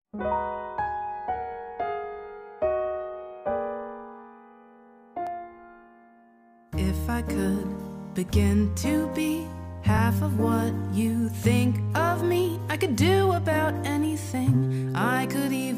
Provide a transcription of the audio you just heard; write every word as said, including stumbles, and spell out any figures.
If I could begin to be half of what you think of me, I could do about anything. I could even